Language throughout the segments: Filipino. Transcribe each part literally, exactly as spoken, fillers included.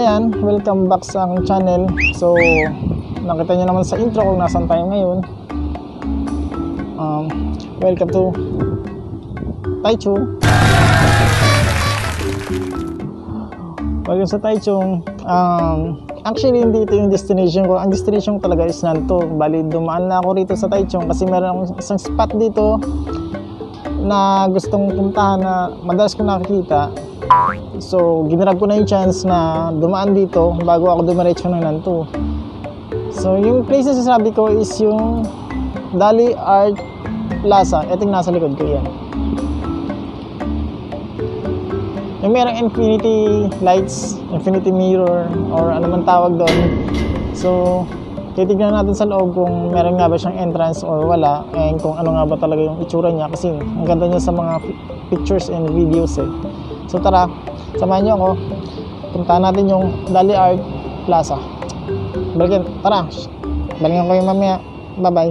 ayan, welcome back sa aking channel. So, nakita nyo naman sa intro kung nasan tayo ngayon. um, Welcome to Taichung. Welcome sa Taichung. um, Actually, hindi ito yung destination ko. Ang destination ko talaga is nanto. Bali, dumaan na ako rito sa Taichung kasi meron akong isang spot dito na gustong puntahan na madalas ko nakikita. So, ginrab ko na yung chance na dumaan dito bago ako dumiretso ng nanto. So, yung place na sasabi ko is yung Dali Art Plaza. Ito yung nasa likod ko yan. Yung merong infinity lights, infinity mirror, or ano man tawag doon. So, titignan natin sa loob kung meron nga ba siyang entrance or wala, and kung ano nga ba talaga yung itsura niya kasi ang ganda niya sa mga pictures and videos eh. So tara, samahan niyo ako. Puntahan natin yung Dali Art Plaza. Balikan, tara. Balikan ko yung mamaya. Bye bye.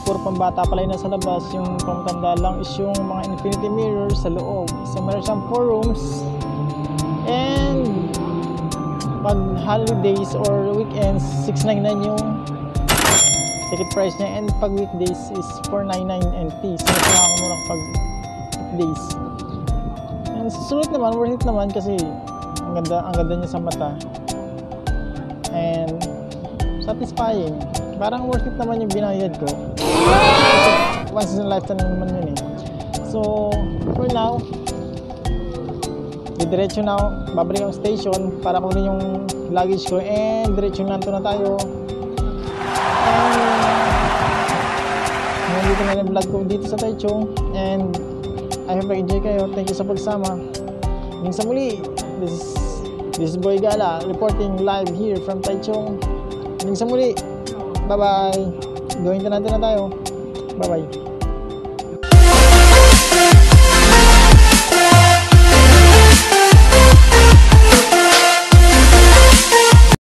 puro pambata pala yun nasa labas. Yung pangtanda lang is yung mga infinity mirror sa loob. So meron siyang four rooms. And pag holidays or weekends, six ninety-nine yung ticket price niya. And pag weekdays is four ninety-nine N T. So mas makakamurang pag weekdays. And sulit naman, worth it naman kasi ang ganda, ang ganda niya sa mata. And satisfying. Parang worth it naman yung binayad ko. Once in a lifetime naman yun eh. So, for now, didiretso na ako. Babalik ang station para kunin yung luggage ko. And diretso na ito na tayo. And nandito na yung vlog ko dito sa Taichung. And I hope nag-enjoy kayo. Thank you sa pagsama. Hanggang sa muli. This is, this is Boy Gala reporting live here from Taichung. Hanggang sa muli. Bye-bye. Gawin ka natin na tayo. Bye-bye.